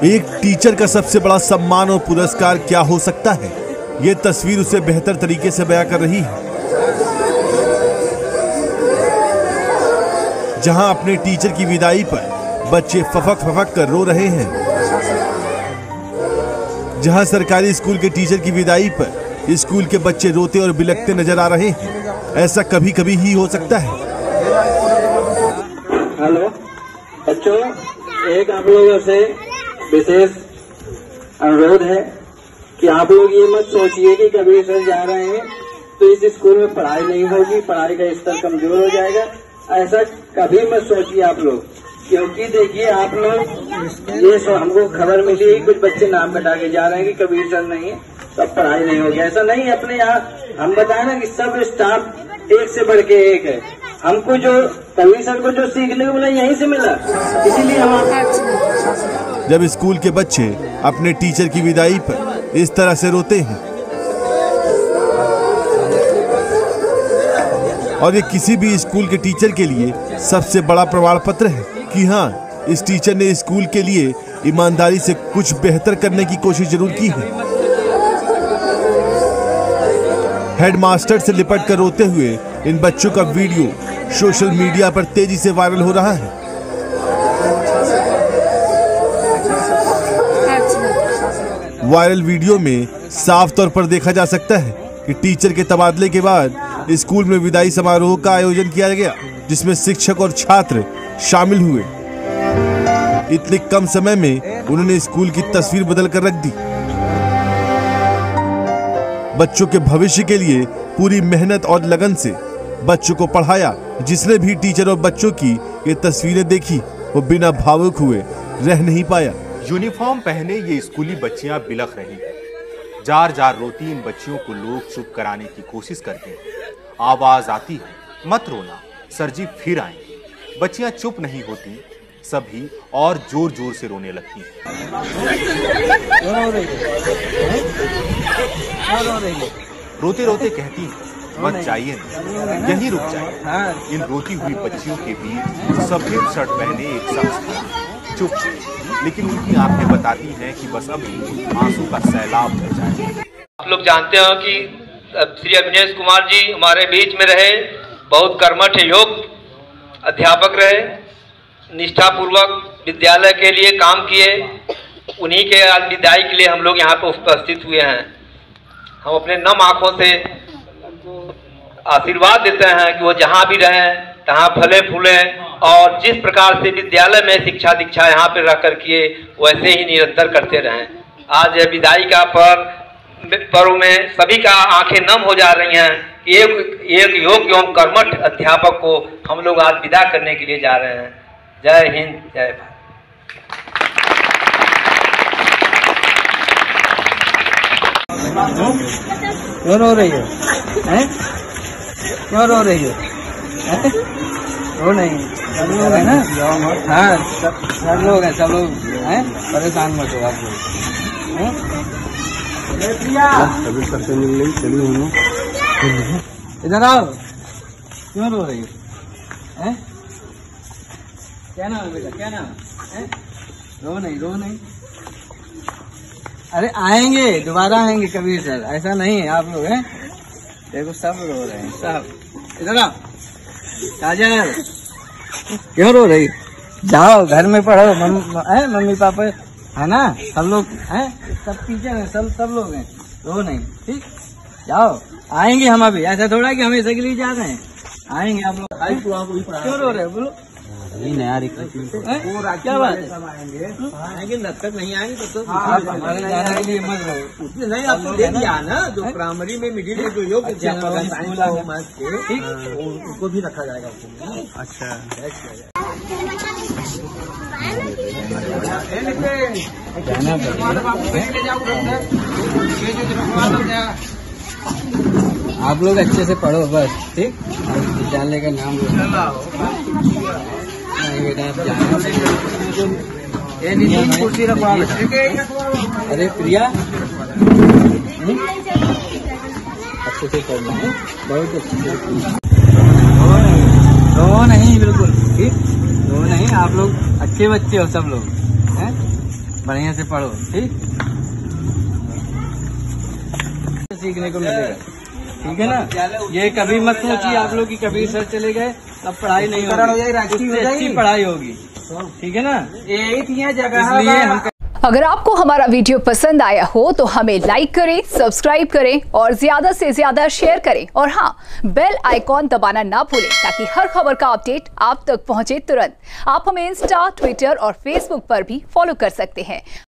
एक टीचर का सबसे बड़ा सम्मान और पुरस्कार क्या हो सकता है, ये तस्वीर उसे बेहतर तरीके से बयां कर रही है। जहां अपने टीचर की विदाई पर बच्चे फफक कर रो रहे हैं, जहां सरकारी स्कूल के टीचर की विदाई पर स्कूल के बच्चे रोते और बिलखते नजर आ रहे हैं। ऐसा कभी कभी ही हो सकता है। हेलो बच्चों, एक आप लोगों से विशेष अनुरोध है कि आप लोग ये मत सोचिए कि कबीर सर जा रहे हैं तो इस स्कूल में पढ़ाई नहीं होगी, पढ़ाई का स्तर कमजोर हो जाएगा। ऐसा कभी मत सोचिए आप लोग, क्योंकि देखिए आप लोग ये हमको खबर मिली है कुछ बच्चे नाम बता के जा रहे हैं कि कबीर सर नहीं है तब पढ़ाई नहीं होगी। ऐसा नहीं है। अपने यहाँ हम बताए ना कि सब स्टाफ एक से बढ़ के एक है। हमको जो कबीर सर को जो सीखने को मिला यहीं से मिला, इसीलिए हम। जब स्कूल के बच्चे अपने टीचर की विदाई पर इस तरह से रोते हैं और ये किसी भी स्कूल के टीचर के लिए सबसे बड़ा प्रमाण पत्र है कि हाँ, इस टीचर ने स्कूल के लिए ईमानदारी से कुछ बेहतर करने की कोशिश जरूर की है। हेडमास्टर से लिपट कर रोते हुए इन बच्चों का वीडियो सोशल मीडिया पर तेजी से वायरल हो रहा है। वायरल वीडियो में साफ तौर पर देखा जा सकता है कि टीचर के तबादले के बाद स्कूल में विदाई समारोह का आयोजन किया गया, जिसमें शिक्षक और छात्र शामिल हुए। इतने कम समय में उन्होंने स्कूल की तस्वीर बदल कर रख दी। बच्चों के भविष्य के लिए पूरी मेहनत और लगन से बच्चों को पढ़ाया। जिसने भी टीचर और बच्चों की ये तस्वीरें देखी वो बिना भावुक हुए रह नहीं पाया। यूनिफॉर्म पहने ये स्कूली बच्चियां बिलख रही हैं। जार जार रोती इन बच्चियों को लोग चुप कराने की कोशिश करते हैं। आवाज आती है, मत रोना, सर जी फिर आएंगे। बच्चियां चुप नहीं होती, सभी और जोर जोर से रोने लगती हैं। रोते रोते कहती हैं, मत जाइए ना, यहीं रुक जाइए। इन रोती हुई बच्चियों के बीच सफेद शर्ट पहने एक शख्स चुप थे, लेकिन उनकी आंखें बताती हैं कि बस अभी आंसू का सैलाब भर जाए। आप लोग जानते हो कि श्री अविनेश कुमार जी हमारे बीच में रहे, बहुत कर्मठ योग्य अध्यापक रहे, निष्ठापूर्वक विद्यालय के लिए काम किए। उन्हीं के आज विदाई के लिए हम लोग यहाँ पर उपस्थित हुए हैं। हम अपने नम आंखों से आशीर्वाद देते हैं कि वो जहाँ भी रहें तहाँ फले फूले और जिस प्रकार से विद्यालय में शिक्षा दीक्षा यहाँ पे रहकर किए वैसे ही निरंतर करते रहें। आज विदाई का पर्व में सभी का आंखें नम हो जा रही हैं। एक योग्य एवं कर्मठ अध्यापक को हम लोग आज विदा करने के लिए जा रहे हैं। जय हिंद, जय भारत। क्यों रो रही है? क्यों रो रही है? रो नहीं, सब लोग है ना? हाँ, सब लोग हैं, सब लोग हैं, परेशान मत हो आप लोग। इधर आओ। क्यों रो रही है? क्या नाम है बेटा, क्या नाम है? रो नहीं, रो नहीं। अरे आएंगे, दोबारा आएंगे कबीर सर, ऐसा नहीं है। आप लोग हैं, देखो सब रो रहे हैं, सब। इधर आओ। काजल, क्यों रो रही? जाओ घर में पढ़ो। मम्मी पापा है ना, सब लोग हैं, सब टीचर हैं, सब लोग हैं। रो नहीं, ठीक? जाओ, आएंगे हम अभी। ऐसा थोड़ा कि हमेशा के लिए जा रहे हैं, आएंगे आप लोग। क्यों रो रहे हो? बोलो। नया क्या बात है? आएंगे, जब तक नहीं आएंगे तब तो हमारे जाने के लिए मत रहो। उसने नहीं, आपको ले दिया ना, जो प्राइमरी में मिडिल में जो योग उनको भी रखा जाएगा। अच्छा, आप लोग अच्छे से पढ़ो बस, ठीक? विद्यालय का नाम कुर्सी रखवा। अरे प्रिया, अच्छे से पढ़ना है, बहुत अच्छे से। रो नहीं, बिल्कुल ठीक, रो नहीं। आप लोग अच्छे बच्चे हो, सब लोग हैं। बढ़िया से पढ़ो, ठीक, सीखने को मिलेगा, ठीक है ना। ये कभी मत सोचिए आप लोग कि कबीर सर चले गए अब पढ़ाई नहीं होगी, अच्छी पढ़ाई होगी, ठीक है ना। यही थी जगह, इसलिए हम अगर आपको हमारा वीडियो पसंद आया हो तो हमें लाइक करें, सब्सक्राइब करें और ज्यादा से ज्यादा शेयर करें और हाँ, बेल आइकॉन दबाना ना भूलें ताकि हर खबर का अपडेट आप तक पहुंचे तुरंत। आप हमें इंस्टा, ट्विटर और फेसबुक पर भी फॉलो कर सकते हैं।